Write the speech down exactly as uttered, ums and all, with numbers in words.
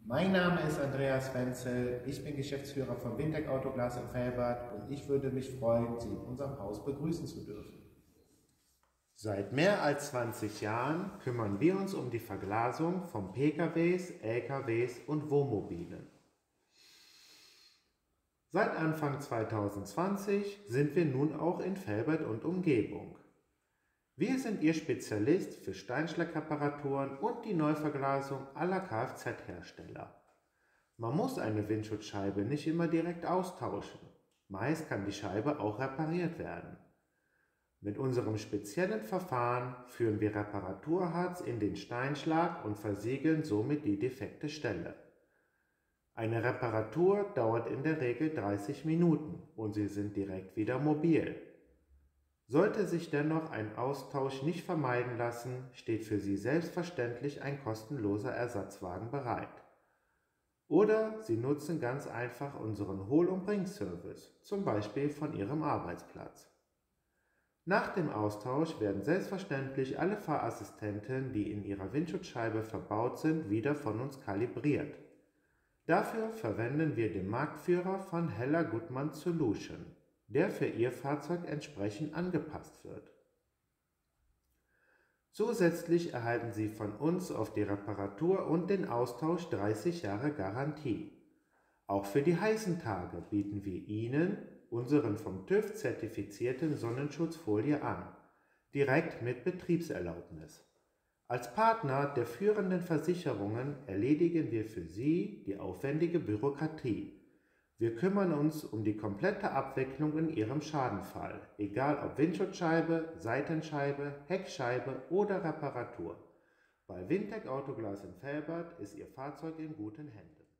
Mein Name ist Andreas Wenzel, ich bin Geschäftsführer von Wintec Autoglas in Velbert und ich würde mich freuen, Sie in unserem Haus begrüßen zu dürfen. Seit mehr als zwanzig Jahren kümmern wir uns um die Verglasung von P K Ws, L K Ws und Wohnmobilen. Seit Anfang zweitausendzwanzig sind wir nun auch in Velbert und Umgebung. Wir sind Ihr Spezialist für Steinschlagreparaturen und die Neuverglasung aller Kfz-Hersteller. Man muss eine Windschutzscheibe nicht immer direkt austauschen. Meist kann die Scheibe auch repariert werden. Mit unserem speziellen Verfahren führen wir Reparaturharz in den Steinschlag und versiegeln somit die defekte Stelle. Eine Reparatur dauert in der Regel dreißig Minuten und Sie sind direkt wieder mobil. Sollte sich dennoch ein Austausch nicht vermeiden lassen, steht für Sie selbstverständlich ein kostenloser Ersatzwagen bereit. Oder Sie nutzen ganz einfach unseren Hol- und Bring-Service, zum Beispiel von Ihrem Arbeitsplatz. Nach dem Austausch werden selbstverständlich alle Fahrassistenten, die in Ihrer Windschutzscheibe verbaut sind, wieder von uns kalibriert. Dafür verwenden wir den Marktführer von Heller Guttmann Solution, der für Ihr Fahrzeug entsprechend angepasst wird. Zusätzlich erhalten Sie von uns auf die Reparatur und den Austausch dreißig Jahre Garantie. Auch für die heißen Tage bieten wir Ihnen unseren vom TÜV zertifizierten Sonnenschutzfolie an, direkt mit Betriebserlaubnis. Als Partner der führenden Versicherungen erledigen wir für Sie die aufwendige Bürokratie. Wir kümmern uns um die komplette Abwicklung in Ihrem Schadenfall, egal ob Windschutzscheibe, Seitenscheibe, Heckscheibe oder Reparatur. Bei Wintec Autoglas in Velbert ist Ihr Fahrzeug in guten Händen.